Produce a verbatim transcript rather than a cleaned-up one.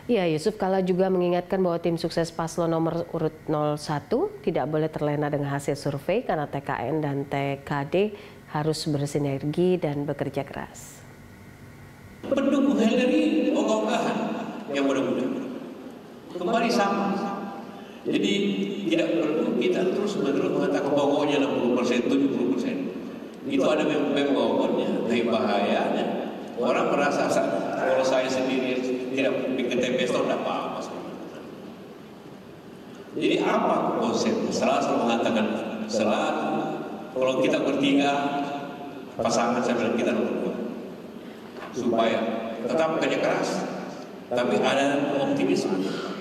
Ya, Yusuf Kala juga mengingatkan bahwa tim sukses paslon nomor urut nol satu tidak boleh terlena dengan hasil survei karena T K N dan T K D harus bersinergi dan bekerja keras. Pendukung Hillary ogah-ogahan yang mudah-mudah kembali sama. Jadi tidak perlu kita terus-menerus mengatakan pokoknya enam puluh persen, tujuh puluh persen. Itu ada membangunnya, tapi bahayanya orang merasa kalau saya sendiri tidak bikin T P S tidak apa-apa. Jadi apa konsepnya? Selalu mengatakan selalu kalau kita bertiga pasangan saya bilang kita nomor dua supaya tetap kerja keras, tapi ada optimisme.